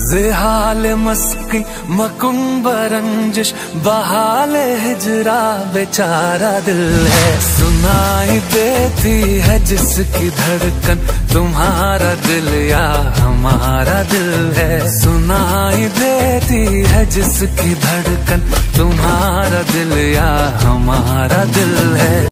ज़ेहाल मस्की मकुंब रंजिश बहाल हिजरा बेचारा दिल है। सुनाई देती है जिसकी धड़कन तुम्हारा दिल या हमारा दिल है। सुनाई देती है जिसकी धड़कन तुम्हारा दिल या हमारा दिल है।